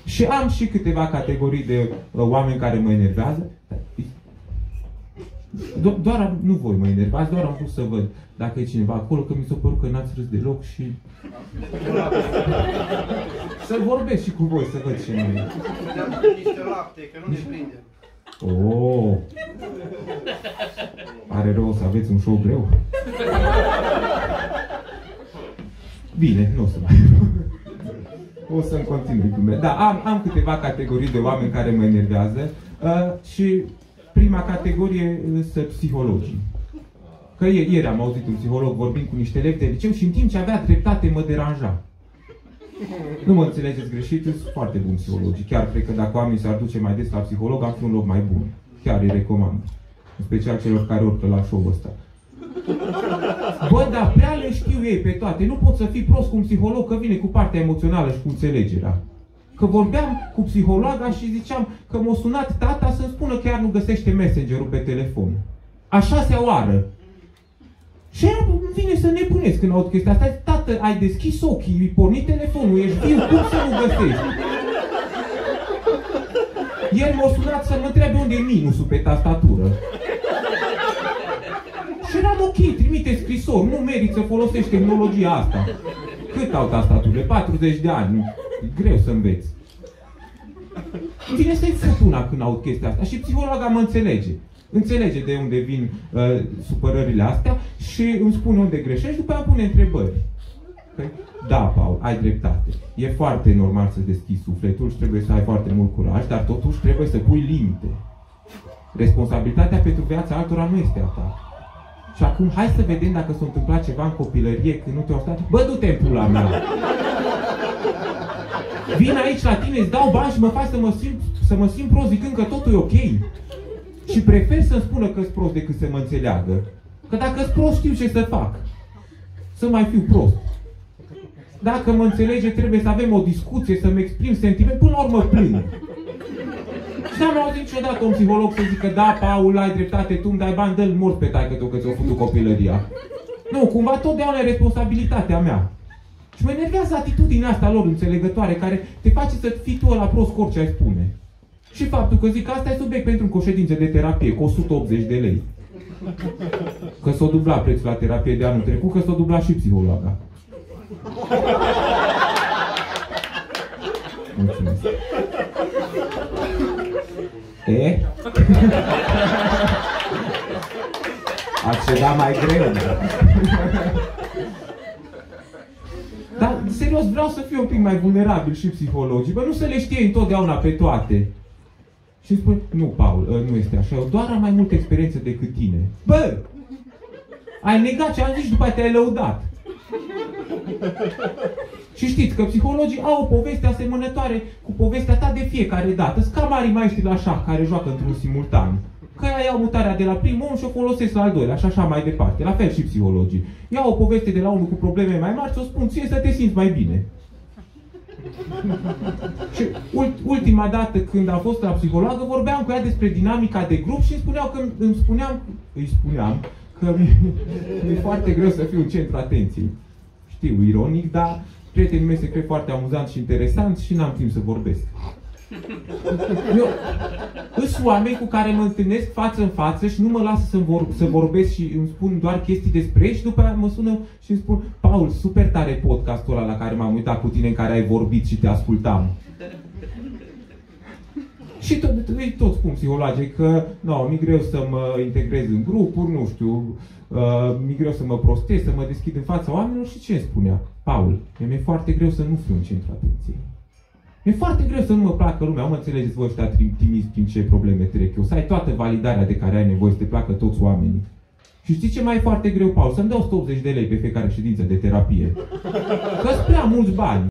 Și am și câteva categorii de oameni care mă enervează. Doar, nu voi mă enervați, doar am vrut să văd dacă e cineva acolo, că mi s-a părut că n-ați râs deloc și... să vorbesc și cu voi, să văd ce nu e. Niște lapte, că nu ne prindem. Oh. Are rău să aveți un show greu? Bine, nu o să mai... o să-mi continui cu mine. Da, am câteva categorii de oameni care mă enervează și prima categorie sunt psihologii. Că ieri am auzit un psiholog vorbind cu niște elevi de liceu și în timp ce avea dreptate mă deranja. Nu mă înțelegeți greșit, sunt foarte buni psihologii. Chiar cred că dacă oamenii s-ar duce mai des la psiholog, am fi un loc mai bun. Chiar îi recomand. În special celor care urcă la show-ul ăsta. Bă, dar prea le știu ei pe toate. Nu pot să fii prost cu un psiholog, că vine cu partea emoțională și cu înțelegerea. Că vorbeam cu psihologa și ziceam că m-a sunat tata să-mi spună că chiar nu găsește Messenger-ul pe telefon. A 6-a oară. Și îmi vine să nebunesc când aud chestia asta. Tată, ai deschis ochii, îi porni telefonul, ești viu, cum să nu găsești? El m-a sunat să mă întrebe unde e minusul pe tastatură. Și eram ok, trimite scrisori, nu merit să folosești tehnologia asta. Cât au tastaturile? 40 de ani. E greu să înveți. Vine să-i fut una când aud chestia asta. Și psihologa mă înțelege. Înțelege de unde vin supărările astea și îmi spune unde greșești, după aia pune întrebări. Da, Paul, ai dreptate. E foarte normal să deschizi sufletul și trebuie să ai foarte mult curaj, dar totuși trebuie să pui limite. Responsabilitatea pentru viața altora nu este a ta. Și acum hai să vedem dacă s-a întâmplat ceva în copilărie când nu te-au stat. Bă, du-te în pula mea! Vin aici la tine, îți dau bani și mă faci să mă simt prost zicând că totul e ok. Și prefer să-mi spună că-s prost decât să mă înțeleagă. Că dacă-s prost știu ce să fac. Să mai fiu prost. Dacă mă înțelege, trebuie să avem o discuție, să-mi exprim sentiment, până la urmă plâng. Și n-am auzit niciodată un psiholog să zică, da, Paul, ai dreptate, tu îmi dai bani, dă-l mort pe taică-tu că ți-o făcut copilăria. Nu, cumva totdeauna e responsabilitatea mea. Și mă enervează atitudinea asta lor înțelegătoare, care te face să fii tu ăla prost cu orice ai spune. Și faptul că zic că asta e subiect pentru o ședință de terapie, cu 180 de lei. Că s-o dubla prețul la terapie de anul trecut, că s-o dubla și psihologa. Mulțumesc. Ați ceva mai greu. Dar, serios, vreau să fiu un pic mai vulnerabil și psihologii. Bă, nu să le știe întotdeauna pe toate. Și îmi spune, nu, Paul, nu este așa. Eu doar am mai multă experiență decât tine. Bă! Ai negat ce am zis și după aia te-ai lăudat. Și știți că psihologii au o poveste asemănătoare cu povestea ta de fiecare dată. Sunt ca mari maestri la șah care joacă într-un simultan. Că ea iau mutarea de la primul om și o folosesc la al doilea și așa mai departe. La fel și psihologii. Iau o poveste de la unul cu probleme mai mari și o spun ție să te simți mai bine. Și ultima dată când am fost la psihologă vorbeam cu ea despre dinamica de grup și îi spuneam că mi-e foarte greu să fiu în centru atenției. Știu, ironic, dar prietenii mei se cred foarte amuzant și interesant și n-am timp să vorbesc. Sunt oameni cu care mă întâlnesc față în față și nu mă lasă să vorbesc și îmi spun doar chestii despre ei și după aia mă sună și îmi spun, Paul, super tare podcastul ăla la care m-am uitat cu tine, în care ai vorbit și te ascultam. Și tot spun psihologii că mi-e greu să mă integrez în grupuri, nu știu, mi-e greu să mă prostez, să mă deschid în fața oamenilor și ce îmi spunea? Paul, mi-e foarte greu să nu fiu în centru atenției. Mi-e foarte greu să nu mă placă lumea, mă înțelegeți voi ăștia timizi prin ce probleme trec eu, să ai toată validarea de care ai nevoie, să te placă toți oamenii. Și știi ce mai e foarte greu, Paul? Să-mi dea 180 de lei pe fiecare ședință de terapie. Că-s prea mulți bani.